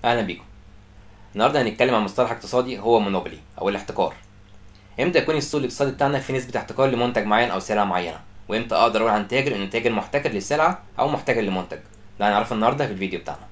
اهلا بيكم. النهارده هنتكلم عن مصطلح اقتصادي هو مونوبولي او الاحتكار. امتى يكون السوق الاقتصادي بتاعنا في نسبه احتكار لمنتج معين او سلعه معينه، وامتى اقدر اقول عن تاجر انه تاجر محتكر للسلعه او محتكر لمنتج؟ ده هنعرفه النهارده في الفيديو بتاعنا.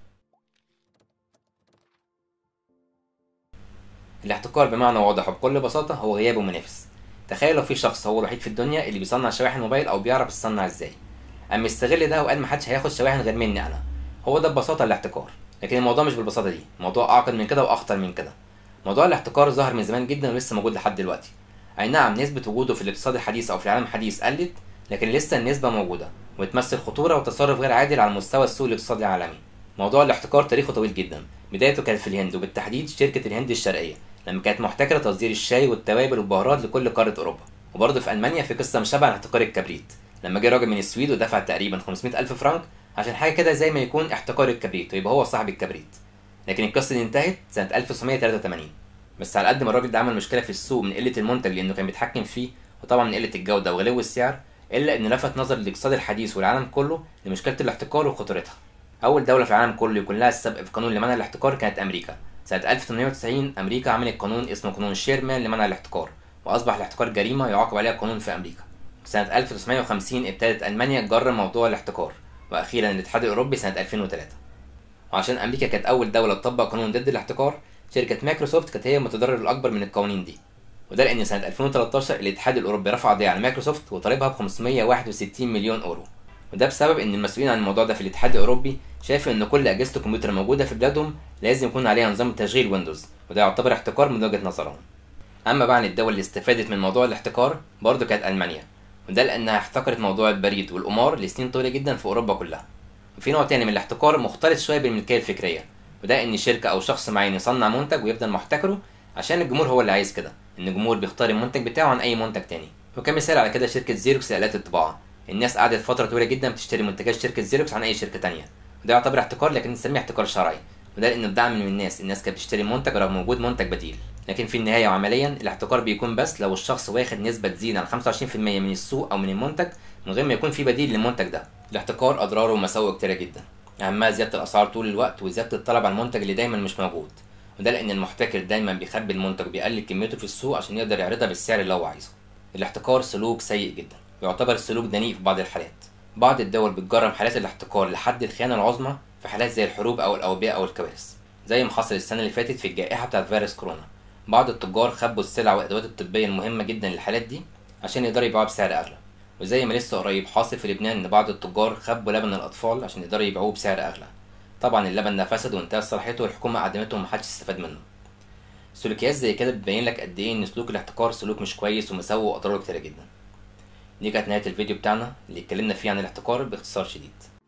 الاحتكار بمعنى واضح وبكل بساطه هو غياب المنافس. تخيل لو في شخص هو الوحيد في الدنيا اللي بيصنع شواحن موبايل او بيعرف يصنع ازاي، اما يستغل ده وقال محدش هياخد شواحن غير مني انا. هو ده ببساطه الاحتكار. لكن الموضوع مش بالبساطه دي، الموضوع اعقد من كده واخطر من كده. موضوع الاحتكار ظهر من زمان جدا ولسه موجود لحد دلوقتي. اي نعم، نسبة وجوده في الاقتصاد الحديث او في العالم الحديث قلت، لكن لسه النسبة موجودة وتمثل خطورة وتصرف غير عادل على مستوى السوق الاقتصادي العالمي. موضوع الاحتكار تاريخه طويل جدا. بدايته كانت في الهند، وبالتحديد شركة الهند الشرقية، لما كانت محتكرة تصدير الشاي والتوابل والبهارات لكل قارة اوروبا. وبرضه في المانيا في قصة مشابهة عن احتكار الكبريت، لما جه راجل من السويد ودفع تقريبا 500 ألف فرنك عشان حاجة كده زي ما يكون احتكار الكبريت ويبقى هو صاحب الكبريت. لكن القصة دي انتهت سنة 1983. بس على قد ما الراجل ده عمل مشكله في السوق من قله المنتج لانه كان بيتحكم فيه، وطبعا من قله الجوده وغلو السعر، الا انه لفت نظر الاقتصاد الحديث والعالم كله لمشكله الاحتكار وخطورتها. اول دوله في العالم كله يكون لها السبق في قانون لمنع الاحتكار كانت امريكا. سنه 1890 امريكا عملت قانون اسمه قانون شيرمان لمنع الاحتكار، واصبح الاحتكار جريمه يعاقب عليها قانون في امريكا. سنه 1950 ابتدت المانيا تجرم موضوع الاحتكار، واخيرا الاتحاد الاوروبي سنه 2003. وعشان امريكا كانت اول دوله تطبق قانون ضد الاحتكار، شركه مايكروسوفت كانت هي المتضرر الاكبر من القوانين دي. وده لان سنه 2013 الاتحاد الاوروبي رفع قضيه على مايكروسوفت وطالبها ب 561 مليون اورو. وده بسبب ان المسؤولين عن الموضوع ده في الاتحاد الاوروبي شايفوا ان كل اجهزه الكمبيوتر الموجوده في بلادهم لازم يكون عليها نظام تشغيل ويندوز، وده يعتبر احتكار من وجهه نظرهم. اما بقى عن الدول اللي استفادت من موضوع الاحتكار، برضه كانت المانيا، وده لانها احتكرت موضوع البريد والقمار لسنين طويله جدا في اوروبا كلها. وفي نوع تاني من الاحتكار مختلط شويه بالملكيه الفكريه، وده ان شركه او شخص معين يصنع منتج ويفضل محتكره عشان الجمهور هو اللي عايز كده، ان الجمهور بيختار المنتج بتاعه عن اي منتج تاني. وكمثال على كده شركه زيروكس لآلات الطباعه، الناس قعدت فتره طويله جدا بتشتري منتجات شركه زيروكس عن اي شركه تانية، وده يعتبر احتكار لكن نسميه احتكار شرعي. وده لانه بدعم من الناس كانت بتشتري منتج رغم وجود منتج بديل. لكن في النهايه وعمليا الاحتكار بيكون بس لو الشخص واخد نسبه تزيد عن 25% من السوق او من المنتج من غير ما يكون في بديل للمنتج ده. الاحتكار اضراره ومساوئه كتيره جدا، اهمها زياده الاسعار طول الوقت وزياده الطلب على المنتج اللي دايما مش موجود. وده لان المحتكر دايما بيخبي المنتج وبيقلل كميته في السوق عشان يقدر يعرضها بالسعر اللي هو عايزه. الاحتكار سلوك سيء جدا، ويعتبر السلوك دنيء في بعض الحالات. بعض الدول بتجرم حالات الاحتكار لحد الخيانه العظمى في حالات زي الحروب او الاوبئه او الكوارث، زي ما حصل السنه اللي فاتت في الجائحه بتاعت فيروس كورونا. بعض التجار خبوا السلع والادوات الطبيه المهمه جدا للحالات دي عشان يقدروا يبيعوها بسعر اغلى. وزي ما لسه قريب حاصل في لبنان ان بعض التجار خبوا لبن الاطفال عشان يقدروا يبيعوه بسعر اغلى. طبعا اللبن ده فسد وانتهى صلاحيته والحكومه قدمته ومحدش استفاد منه. سلوكيات زي كده بتبين لك قد ايه ان سلوك الاحتكار سلوك مش كويس ومساوئ واضراره كتيره جدا. دي كانت نهايه الفيديو بتاعنا اللي اتكلمنا فيه عن الاحتكار باختصار شديد.